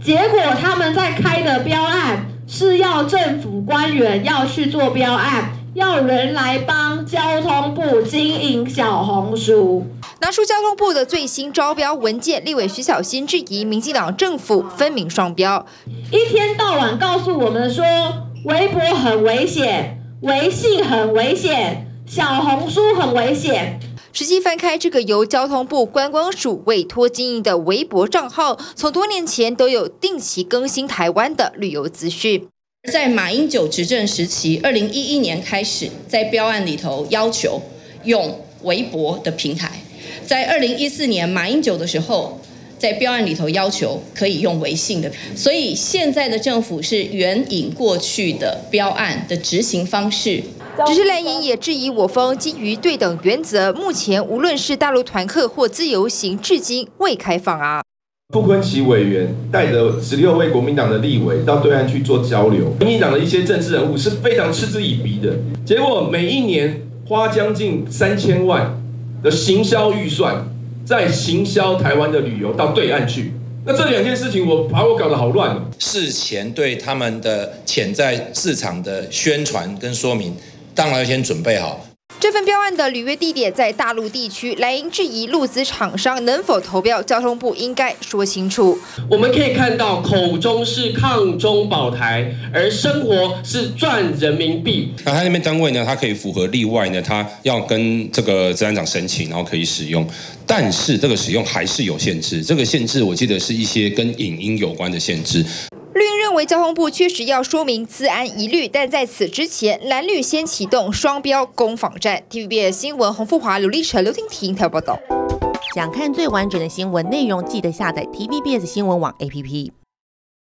结果他们在开的标案是要政府官员要去做标案，要人来帮交通部经营小红书。 拿出交通部的最新招标文件，立委徐小新质疑民进党政府分明双标， 一天到晚告诉我们说微博很危险，微信很危险，小红书很危险。 实际翻开这个由交通部观光署委托经营的微博账号，从多年前都有定期更新台湾的旅游资讯。 在马英九执政时期，2011年开始，在标案里头要求用微博的平台。在2014年马英九的时候，在标案里头要求可以用微信的，所以现在的政府是援引过去的标案的执行方式。 只是蓝营也质疑我方基于对等原则，目前无论是大陆团客或自由行，至今未开放啊。 傅昆萁委员带着16位国民党的立委到对岸去做交流，民进党的一些政治人物是非常嗤之以鼻的，结果每一年花将近3000万的行销预算，在行销台湾的旅游到对岸去。那这两件事情，把我搞得好乱哦。 事前对他们的潜在市场的宣传跟说明，当然要先准备好。 这份标案的履约地点在大陆地区，蓝营质疑陆资厂商能否投标，交通部应该说清楚。 我们可以看到，口中是抗中保台，而生活是赚人民币。 那他那边单位呢，它可以符合例外呢，它要跟这个治安长申请，然后可以使用。但是这个使用还是有限制，这个限制我记得是一些跟影音有关的限制。 绿营认为交通部确实要说明资安疑虑，但在此之前，蓝绿先启动双标攻防战。TVBS 新闻洪富华、刘立成、刘婷婷台报道。 想看最完整的新闻内容，记得下载 TVBS 新闻网 APP。